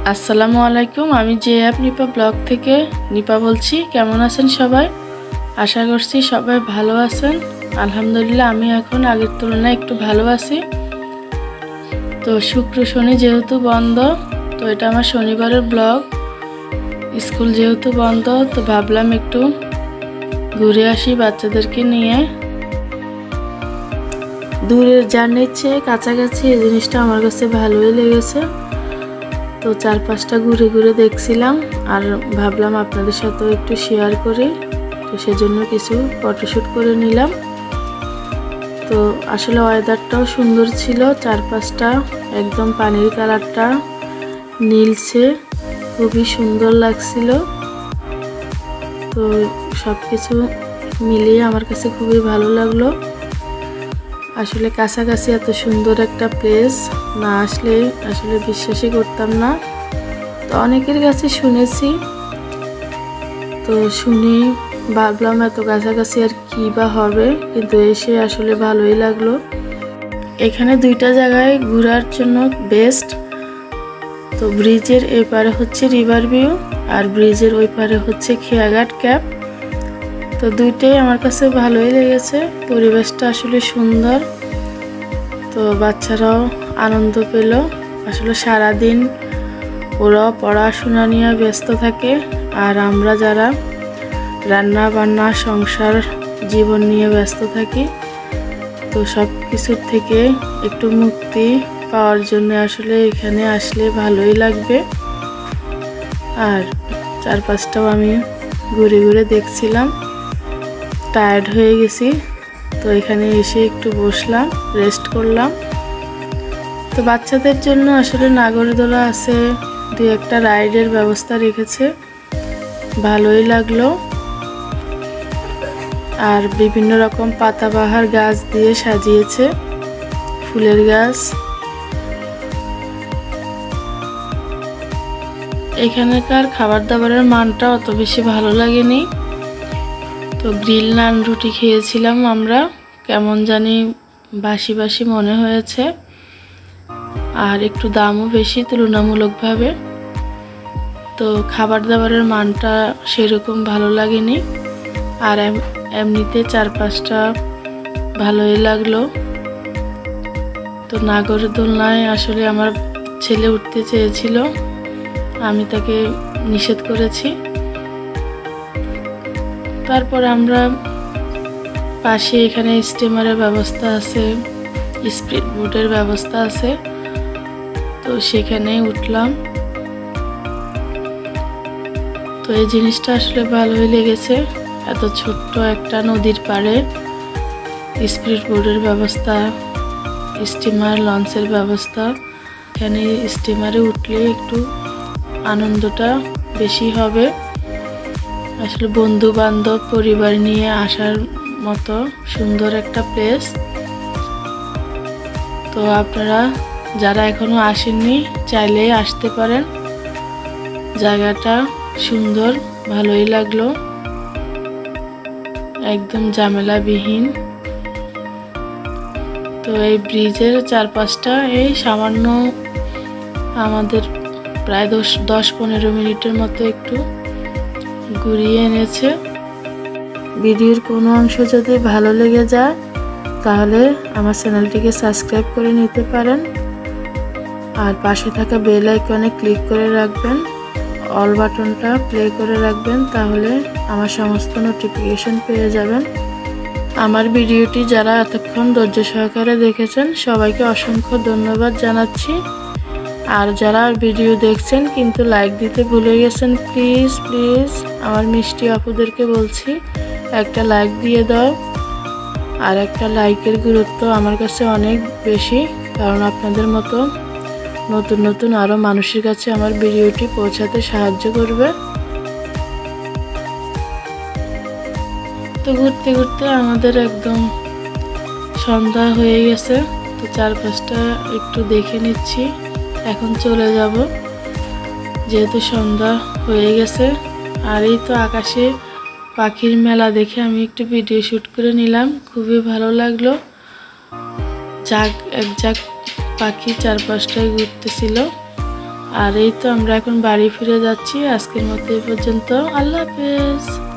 আসসালামু আলাইকুম। আমি জেএফ নিপা ব্লগ থেকে নিপা বলছি। কেমন আছেন সবাই? আশা করছি সবাই ভালো আছেন। আলহামদুলিল্লাহ আমি এখন আগের তুলনায় একটু ভালো আছি। তো শুক্র শনি যেহেতু বন্ধ, তো এটা আমার শনিবারের ব্লগ। স্কুল যেহেতু বন্ধ, তো ভাবলাম একটু ঘুরে আসি বাচ্চাদেরকে নিয়ে। দূরের জার্নির চেয়ে কাছাকাছি এই জিনিসটা আমার কাছে ভালোই লেগেছে। তো চারপাশটা ঘুরে ঘুরে দেখছিলাম আর ভাবলাম আপনাদের সাথেও একটু শেয়ার করি। তো সেজন্য কিছু ফটোশ্যুট করে নিলাম। তো আসলে ওয়েদারটাও সুন্দর ছিল, চারপাশটা একদম পানির কালারটা নীলছে, খুবই সুন্দর লাগছিল। তো সব কিছু মিলিয়ে আমার কাছে খুবই ভালো লাগলো। আসলে কাছাকাছি এত সুন্দর একটা প্লেস না আসলে আসলে বিশ্বাসই করতাম না। তো অনেকের কাছে শুনেছি, তো শুনি ভাবলাম এত কাছাকাছি আর কি বা হবে, কিন্তু এসে আসলে ভালোই লাগলো। এখানে দুইটা জায়গায় ঘোরার জন্য বেস্ট। তো ব্রিজের এই পারে হচ্ছে রিভার ভিউ আর ব্রিজের ওই পারে হচ্ছে খেয়াঘাট ক্যাপ। তো দুইটাই আমার কাছে ভালোই লেগেছে। পরিবেশটা আসলে সুন্দর। তো বাচ্চারাও আনন্দ পেল। আসলে সারাদিন ওরা পড়াশোনা নিয়ে ব্যস্ত থাকে, আর আমরা যারা রান্না বান্না সংসার জীবন নিয়ে ব্যস্ত থাকি, তো সব কিছুর থেকে একটু মুক্তি পাওয়ার জন্য আসলে এখানে আসলে ভালোই লাগবে। আর চারপাশটাও আমি ঘুরে ঘুরে দেখছিলাম, টায়ার্ড হয়ে গেছি। তো এখানে এসে একটু বসলাম, রেস্ট করলাম। তো বাচ্চাদের জন্য আসলে নাগরদোলা আছে, দুই একটা রাইডের ব্যবস্থা রেখেছে, ভালোই লাগলো। আর বিভিন্ন রকম পাতাবাহার গাছ দিয়ে সাজিয়েছে, ফুলের গাছ। এখানকার খাবার দাবারের মানটা অত বেশি ভালো লাগেনি। তো গ্রিল নান রুটি খেয়েছিলাম আমরা, কেমন জানি বাসি বাসি মনে হয়েছে, আর একটু দামও বেশি তুলনামূলকভাবে। তো খাবার দাবারের মানটা সেরকম ভালো লাগেনি। আর এমনিতে চারপাশটা ভালোই লাগলো। তো নাগরদোলনায় আসলে আমার ছেলে উঠতে চেয়েছিল, আমি তাকে নিষেধ করেছি। তারপর আমরা পাশে এখানে স্টিমারের ব্যবস্থা আছে, স্পিড বোটের ব্যবস্থা আছে, তো সেখানে উঠলাম। তো এই জিনিসটা আসলে ভালোই লেগেছে। এত ছোট্ট একটা নদীর পাড়ে স্পিড বোটের ব্যবস্থা, স্টিমার লঞ্চের ব্যবস্থা। এখানে স্টিমারে উঠলে একটু আনন্দটা বেশি হবে। আসলে বন্ধু বান্ধব পরিবার নিয়ে আসার মতো সুন্দর একটা প্লেস। তো আপনারা যারা এখনো আসেননি চাইলে আসতে পারেন। জায়গাটা সুন্দর, ভালোই লাগলো, একদম ঝামেলাবিহীন। তো এই ব্রিজের চারপাশটা এই সামান্য আমাদের প্রায় 10-15 মিনিটের মতো একটু ঘুরিয়ে এনেছে। ভিডিওর কোনো অংশ যদি ভালো লেগে যায় তাহলে আমার চ্যানেলটিকে সাবস্ক্রাইব করে নিতে পারেন, আর পাশে থাকা বেল আইকনে ক্লিক করে রাখবেন, অল বাটনটা প্লে করে রাখবেন, তাহলে আমার সমস্ত নোটিফিকেশন পেয়ে যাবেন। আমার ভিডিওটি যারা এতক্ষণ ধৈর্য সহকারে দেখেছেন সবাইকে অসংখ্য ধন্যবাদ জানাচ্ছি। আর যারা ভিডিও দেখছেন কিন্তু লাইক দিতে ভুলে গেছেন, প্লিজ প্লিজ আমার মিষ্টি আপুদেরকে বলছি একটা লাইক দিয়ে দাও। আর একটা লাইকের গুরুত্ব আমার কাছে অনেক বেশি, কারণ আপনাদের মতো নতুন নতুন আরও মানুষের কাছে আমার ভিডিওটি পৌঁছাতে সাহায্য করবে। তো ঘুরতে ঘুরতে আমাদের একদম সন্ধ্যা হয়ে গেছে। তো চারপাশটা একটু দেখে নিচ্ছি, এখন চলে যাব যেহেতু সন্ধ্যা হয়ে গেছে। আর এই তো আকাশে পাখির মেলা দেখে আমি একটু ভিডিও শ্যুট করে নিলাম, খুবই ভালো লাগলো। এক ঝাঁক পাখি চারপাশটায় ঘুরতেছিল। আর এই তো আমরা এখন বাড়ি ফিরে যাচ্ছি। আজকের মতো এই পর্যন্ত। আল্লাহ হাফেজ।